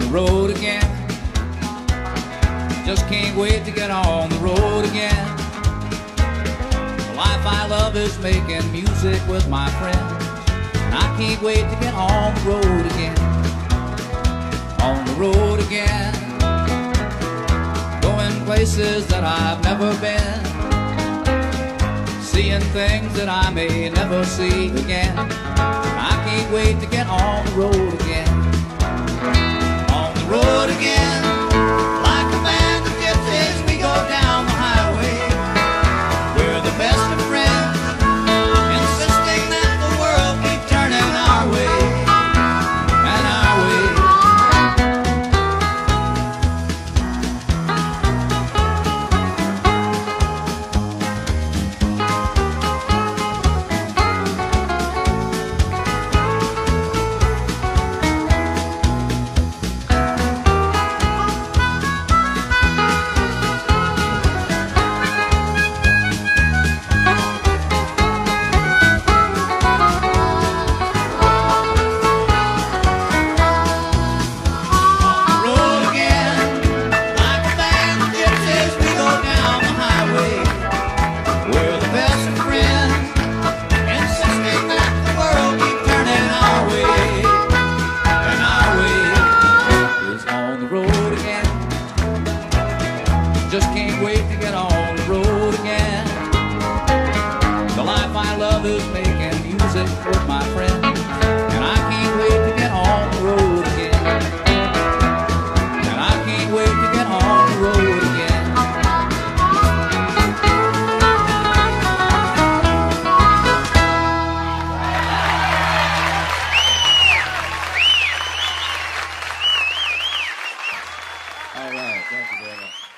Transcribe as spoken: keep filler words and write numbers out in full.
road again. Just can't wait to get on the road again. The life I love is making music with my friends, and I can't wait to get on the road again. On the road again, going places that I've never been, seeing things that I may never see again. I can't wait to get on the road again. On the road again, like a band of gypsies, we go down the highway. We're the best of friends, insisting that the world keep turning our way and our way. Just can't wait to get on the road again. The life I love is making music with my friends, and I can't wait to get on the road again. And I can't wait to get on the road again. All right, thank you very much.